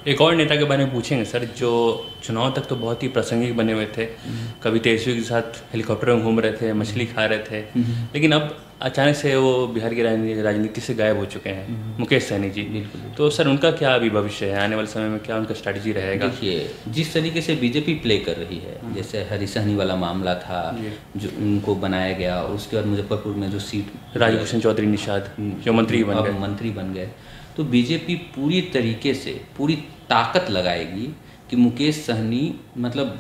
एक और नेता के बारे में पूछेंगे सर, जो चुनाव तक तो बहुत ही प्रासंगिक बने हुए थे, कभी तेजस्वी के साथ हेलीकॉप्टर में घूम रहे थे, मछली खा रहे थे, लेकिन अब अचानक से वो बिहार की राजनीति से गायब हो चुके हैं, मुकेश सहनी जी। बिल्कुल। तो सर उनका क्या अभी भविष्य है, आने वाले समय में क्या उनका स्ट्रैटेजी रहेगा? देखिए, जिस तरीके से बीजेपी प्ले कर रही है, जैसे हरी सहनी वाला मामला था जो उनको बनाया गया, उसके बाद मुजफ्फरपुर में जो सीट राजभूषण चौधरी निषाद जो मंत्री बन गए, तो बीजेपी पूरी तरीके से पूरी ताकत लगाएगी कि मुकेश सहनी मतलब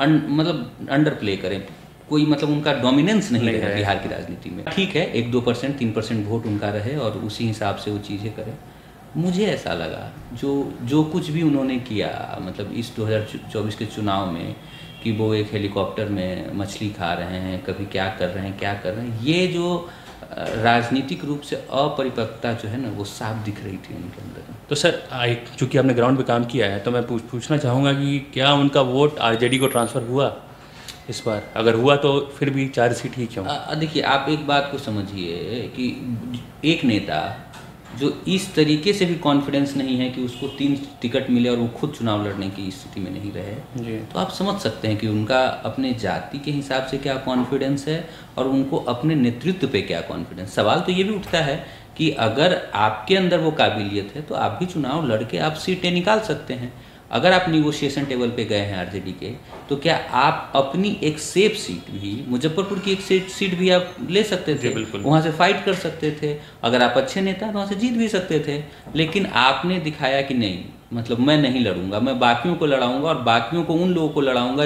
अंडर प्ले करें, कोई मतलब उनका डोमिनेंस नहीं रहे बिहार की राजनीति में। ठीक है, 1-2% 3% वोट उनका रहे और उसी हिसाब से वो चीज़ें करें। मुझे ऐसा लगा जो कुछ भी उन्होंने किया मतलब इस 2024 के चुनाव में, कि वो एक हेलीकॉप्टर में मछली खा रहे हैं, कभी क्या कर रहे हैं, ये जो राजनीतिक रूप से अपरिपक्वता जो है ना, वो साफ दिख रही थी उनके अंदर। तो सर चूँकि आपने ग्राउंड पे काम किया है, तो मैं पूछना चाहूँगा कि क्या उनका वोट आरजेडी को ट्रांसफ़र हुआ इस बार? अगर हुआ तो फिर भी 4 सीट ही क्यों? देखिए, आप एक बात को समझिए कि एक नेता जो इस तरीके से भी कॉन्फिडेंस नहीं है कि उसको 3 टिकट मिले और वो खुद चुनाव लड़ने की स्थिति में नहीं रहे, तो आप समझ सकते हैं कि उनका अपने जाति के हिसाब से क्या कॉन्फिडेंस है और उनको अपने नेतृत्व पे क्या कॉन्फिडेंस। सवाल तो ये भी उठता है कि अगर आपके अंदर वो काबिलियत है तो आप भी चुनाव लड़के आप सीटें निकाल सकते हैं। अगर आप निगोशिएशन टेबल पे गए हैं आरजेडी के, तो क्या आप अपनी एक सेफ सीट भी, मुजफ्फरपुर की एक सीट भी आप ले सकते थे, वहाँ से फाइट कर सकते थे। अगर आप अच्छे नेता हैं तो वहाँ से जीत भी सकते थे, लेकिन आपने दिखाया कि नहीं, मतलब मैं नहीं लड़ूंगा, मैं बाकियों को लड़ाऊंगा और बाकियों को उन लोगों को लड़ाऊंगा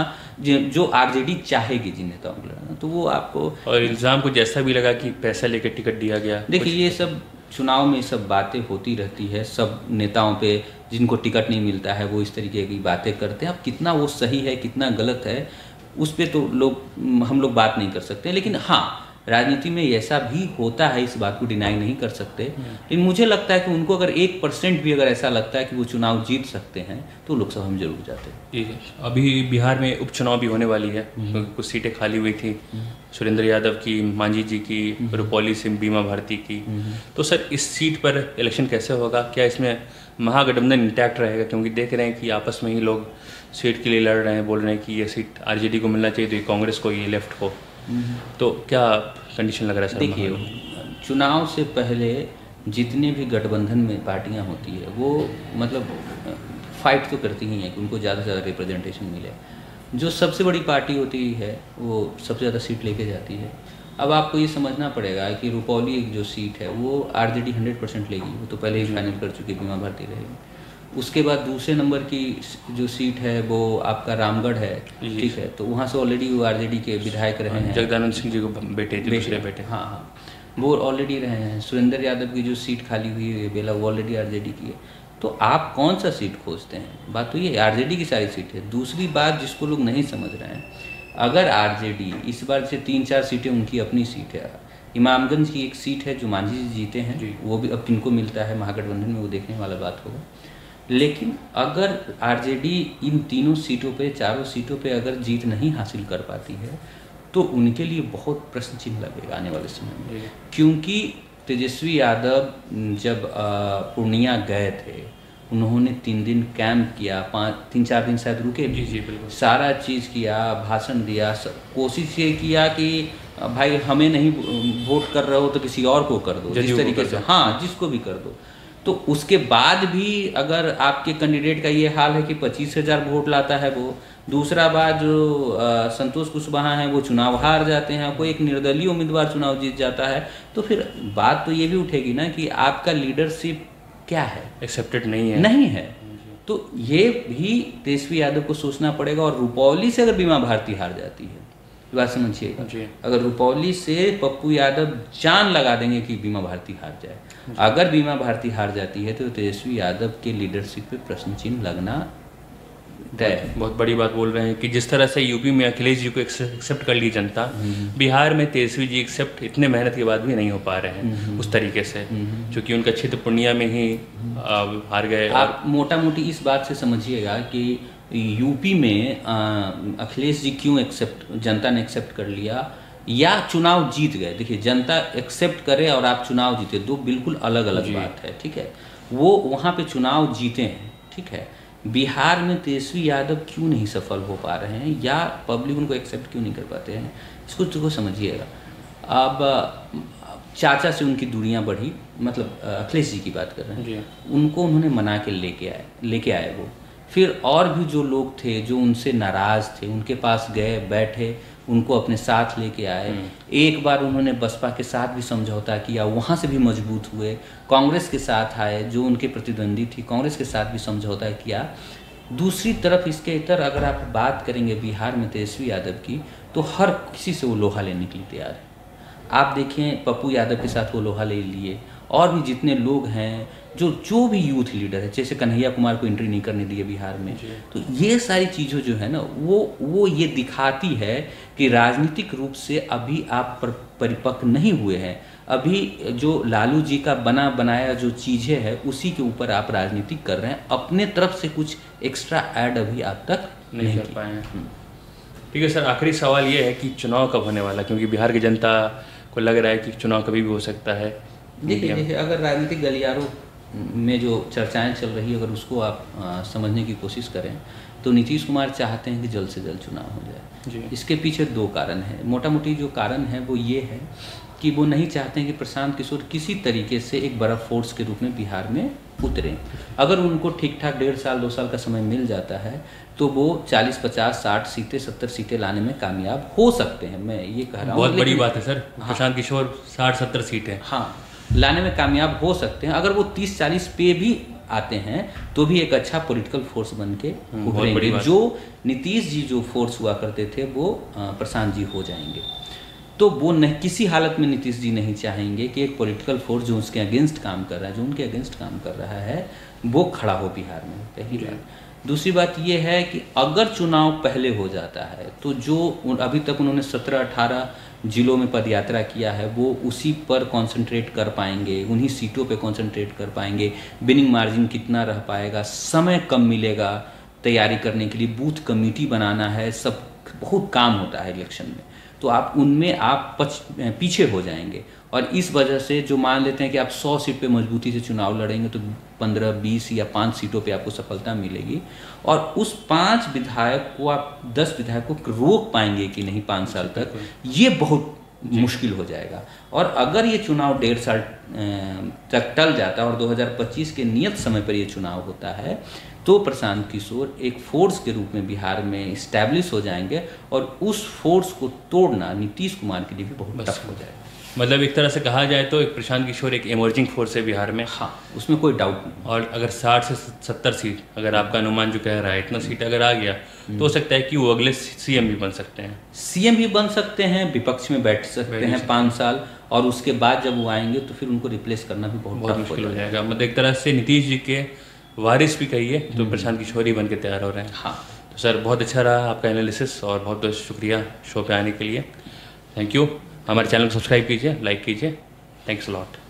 जो आरजेडी चाहेगी जिन नेताओं को लड़ाना। तो वो आपको, और इल्ज़ाम कुछ ऐसा भी लगा कि पैसा लेकर टिकट दिया गया। देखिए, ये सब चुनाव में सब बातें होती रहती है, सब नेताओं पे जिनको टिकट नहीं मिलता है वो इस तरीके की बातें करते हैं। अब कितना वो सही है कितना गलत है उस पे तो हम लोग बात नहीं कर सकते, लेकिन हाँ, राजनीति में ऐसा भी होता है, इस बात को डिनाई नहीं कर सकते। लेकिन मुझे लगता है कि उनको अगर 1% भी अगर ऐसा लगता है कि वो चुनाव जीत सकते हैं तो लोकसभा में जरूर जाते हैं। जी, अभी बिहार में उपचुनाव भी होने वाली है, कुछ सीटें खाली हुई थी, सुरेंद्र यादव की, मांझी जी की, रुपौली से बीमा भारती की। तो सर इस सीट पर इलेक्शन कैसे होगा? क्या इसमें महागठबंधन इंटैक्ट रहेगा? क्योंकि देख रहे हैं कि आपस में ही लोग सीट के लिए लड़ रहे हैं, बोल रहे हैं कि ये सीट आरजेडी को मिलना चाहिए, तो ये कांग्रेस को, ये लेफ्ट को। तो क्या कंडीशन लग रहा है सर? देखिए, चुनाव से पहले जितने भी गठबंधन में पार्टियां होती है वो मतलब फाइट तो करती ही हैं कि उनको ज़्यादा से ज़्यादा रिप्रेजेंटेशन मिले। जो सबसे बड़ी पार्टी होती है वो सबसे ज़्यादा सीट लेके जाती है। अब आपको ये समझना पड़ेगा कि रुपौली एक जो सीट है वो आरजेडी 100% लेगी, वो तो पहले ही फाइनल कर चुकी, बीमा भारती रहेगी। उसके बाद दूसरे नंबर की जो सीट है वो आपका रामगढ़ है, ठीक है, तो वहाँ से ऑलरेडी वो आरजेडी के विधायक रहे हैं, जगदानंद सिंह जी को दूसरे बेटे। हाँ, वो ऑलरेडी रहे हैं। सुरेंद्र यादव की जो सीट खाली हुई है बेला, वो ऑलरेडी आरजेडी की है। तो आप कौन सा सीट खोजते हैं? बात तो ये आरजेडी की सारी सीट है। दूसरी बात जिसको लोग नहीं समझ रहे हैं, अगर आरजेडी इस बार से 3-4 सीटें उनकी अपनी सीट है, इमामगंज की एक सीट है जो मांझी जी जीते हैं, वो भी अब किनको मिलता है महागठबंधन में वो देखने वाला बात होगा। लेकिन अगर आरजेडी इन तीनों सीटों पे, चारों सीटों पे अगर जीत नहीं हासिल कर पाती है तो उनके लिए बहुत प्रश्न चिन्ह लगेगा आने वाले समय में। क्योंकि तेजस्वी यादव जब पूर्णिया गए थे, उन्होंने 3 दिन कैंप किया, 3-4 दिन शायद रुके, जी बिल्कुल, सारा चीज़ किया, भाषण दिया, कोशिश ये किया कि भाई हमें नहीं वोट कर रहे हो तो किसी और को कर दो, जिस तरीके से, हाँ, जिसको भी कर दो। तो उसके बाद भी अगर आपके कैंडिडेट का ये हाल है कि 25,000 वोट लाता है वो, दूसरा बात जो संतोष कुशवाहा हैं वो चुनाव हार जाते हैं, कोई एक निर्दलीय उम्मीदवार चुनाव जीत जाता है, तो फिर बात तो ये भी उठेगी ना कि आपका लीडरशिप क्या है, एक्सेप्टेड नहीं है। तो ये भी तेजस्वी यादव को सोचना पड़ेगा। और रुपौली से अगर बीमा भारती हार जाती है, बात समझिएगा, अगर रुपौली से पप्पू यादव जान लगा देंगे कि बीमा भारती हार जाए, अगर बीमा भारती हार जाती है तो तेजस्वी यादव के लीडरशिप पे प्रश्न चिन्ह लगना तय है। बहुत बड़ी बात बोल रहे हैं कि जिस तरह से यूपी में अखिलेश जी को एक्सेप्ट कर ली जनता, बिहार में तेजस्वी जी एक्सेप्ट इतने मेहनत के बाद भी नहीं हो पा रहे हैं उस तरीके से, क्योंकि उनका क्षेत्र पूर्णिया में ही हार गए। आप मोटा मोटी इस बात से समझिएगा कि यूपी में अखिलेश जी क्यों जनता ने एक्सेप्ट कर लिया या चुनाव जीत गए। देखिए, जनता एक्सेप्ट करे और आप चुनाव जीते, दो बिल्कुल अलग अलग बात है, ठीक है। वो वहाँ पे चुनाव जीते हैं, ठीक है, बिहार में तेजस्वी यादव क्यों नहीं सफल हो पा रहे हैं या पब्लिक उनको एक्सेप्ट क्यों नहीं कर पाते हैं, इसको समझिएगा। अब चाचा से उनकी दूरियां बढ़ी, मतलब अखिलेश जी की बात कर रहे हैं, उनको उन्होंने मना के लेके आए वो। फिर और भी जो लोग थे जो उनसे नाराज़ थे, उनके पास गए, बैठे, उनको अपने साथ लेके आए। एक बार उन्होंने बसपा के साथ भी समझौता किया, वहाँ से भी मजबूत हुए। कांग्रेस के साथ आए, जो उनके प्रतिद्वंदी थी, कांग्रेस के साथ भी समझौता किया। दूसरी तरफ इसके इतर अगर आप बात करेंगे बिहार में तेजस्वी यादव की, तो हर किसी से वो लोहा लेने के लिए तैयार है। आप देखें पप्पू यादव के साथ वो लोहा ले लिए, और भी जितने लोग हैं जो भी यूथ लीडर है, जैसे कन्हैया कुमार को एंट्री नहीं करने दिए बिहार में। तो ये सारी चीज़ें जो है ना वो ये दिखाती है कि राजनीतिक रूप से अभी आप परिपक्व नहीं हुए हैं। अभी जो लालू जी का बना बनाया जो चीज़ें है उसी के ऊपर आप राजनीति कर रहे हैं, अपने तरफ से कुछ एक्स्ट्रा ऐड अभी आप तक नहीं कर पाए हैं। ठीक है सर, आखिरी सवाल ये है कि चुनाव कब होने वाला, क्योंकि बिहार की जनता को लग रहा है कि चुनाव कभी भी हो सकता है। देखिए अगर राजनीतिक गलियारों में जो चर्चाएं चल रही है, अगर उसको आप समझने की कोशिश करें तो नीतीश कुमार चाहते हैं कि जल्द से जल्द चुनाव हो जाए। इसके पीछे दो कारण हैं। मोटा मोटी जो कारण है वो ये है कि वो नहीं चाहते हैं कि प्रशांत किशोर किसी तरीके से एक बड़ा फोर्स के रूप में बिहार में उतरें। अगर उनको ठीक ठाक 1.5 साल 2 साल का समय मिल जाता है तो वो 40, 50, 60 सीटें 70 सीटें लाने में कामयाब हो सकते हैं। मैं ये कह रहा हूँ, बहुत बड़ी बात है सर। प्रशांत किशोर 60-70 सीटें लाने में कामयाब हो सकते हैं। अगर वो 30-40 पे भी आते हैं तो भी एक अच्छा पॉलिटिकल फोर्स बन के उभरेंगे। जो नीतीश जी जो फोर्स हुआ करते थे वो प्रशांत जी हो जाएंगे। तो वो नहीं, किसी हालत में नीतीश जी नहीं चाहेंगे कि एक पॉलिटिकल फोर्स जो उसके अगेंस्ट काम कर रहा है, जो उनके अगेंस्ट काम कर रहा है, वो खड़ा हो बिहार में। पहली बात। दूसरी बात ये है कि अगर चुनाव पहले हो जाता है तो जो अभी तक उन्होंने 17-18 जिलों में पदयात्रा किया है वो उसी पर कंसंट्रेट कर पाएंगे, उन्हीं सीटों पे कंसंट्रेट कर पाएंगे। विनिंग मार्जिन कितना रह पाएगा, समय कम मिलेगा तैयारी करने के लिए, बूथ कमेटी बनाना है, सब बहुत काम होता है इलेक्शन में। तो आप उनमें आप पीछे हो जाएंगे। और इस वजह से जो मान लेते हैं कि आप 100 सीट पे मजबूती से चुनाव लड़ेंगे तो 15, 20 या 5 सीटों पे आपको सफलता मिलेगी। और उस 5 विधायक को आप 10 विधायकों को रोक पाएंगे कि नहीं 5 साल तक, ये बहुत मुश्किल हो जाएगा। और अगर ये चुनाव 1.5 साल तक टल जाता है और 2025 के नियत समय पर ये चुनाव होता है तो प्रशांत किशोर एक फोर्स के रूप में बिहार में इस्टेब्लिश हो जाएंगे और उस फोर्स को तोड़ना नीतीश कुमार के लिए भी बहुत टफ हो जाएगा। मतलब एक तरह से कहा जाए तो एक प्रशांत किशोर एक इमर्जिंग फोर्स है बिहार में। हाँ, उसमें कोई डाउट नहीं। और अगर 60 से 70 सीट, अगर आपका अनुमान जो कह रहा है इतना सीट अगर आ गया तो हो सकता है कि वो अगले सीएम भी बन सकते हैं। सीएम भी बन सकते हैं, विपक्ष में बैठ सकते हैं 5 साल, और उसके बाद जब वो आएंगे तो फिर उनको रिप्लेस करना भी बहुत मुश्किल हो जाएगा। मतलब एक तरह से नीतीश जी के वारिस भी कहिए तो प्रशांत किशोर ही बन के तैयार हो रहे हैं। हाँ तो सर बहुत अच्छा रहा आपका एनालिसिस और बहुत बहुत शुक्रिया शो पे आने के लिए। Thank you. हमारे चैनल को सब्सक्राइब कीजिए, लाइक कीजिए। Thanks a lot.